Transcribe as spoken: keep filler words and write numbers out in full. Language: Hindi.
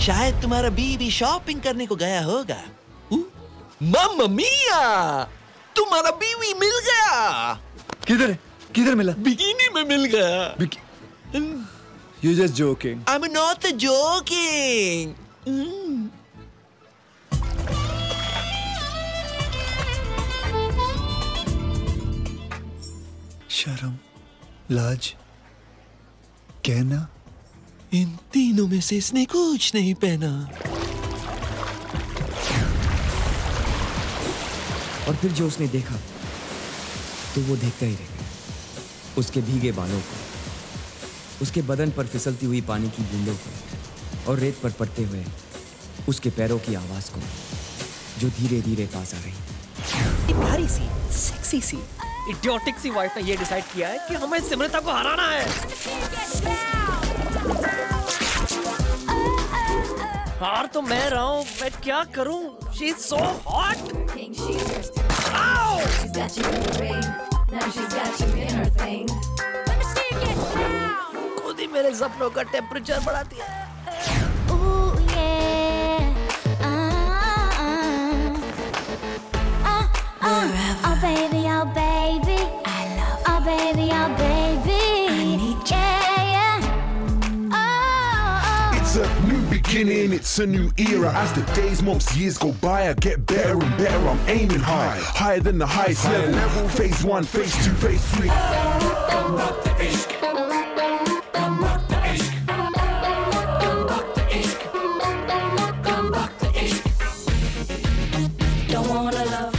शायद तुम्हारा बीवी शॉपिंग करने को गया होगा। मम्मा मिया, तुम्हारा बीवी मिल गया। किधर है? किधर मिला? बिकिनी में मिल गया। बिकी... You're just joking. I'm not joking. Mm. शर्म, लाज, कहना, इन तीनों में से इसने कुछ नहीं पहना। और फिर जो उसने देखा तो वो देखता ही रह गया। उसके भीगे बालों को, उसके बदन पर फिसलती हुई पानी की बूंदों को और रेत पर पड़ते हुए उसके पैरों की आवाज को, जो धीरे धीरे पास आ रही। भारी सी, सेक्सी सी, इडियोटिक सी वाइफ ने ये डिसाइड किया है कि हमें सिमरता को हराना है। हार तो मैं रहा हूँ, मैं क्या करूँ? She is so hot. खुद ही मेरे सपनों का टेम्परेचर बढ़ा दिया। Oh baby, oh baby, I love you. Oh baby, oh baby, I need you. Yeah, yeah. Oh, oh. It's a new beginning, it's a new era. As the days, months, years go by, I get better and better. I'm aiming high, higher than the highest level. level. Phase one, phase two, phase three. Don't wanna love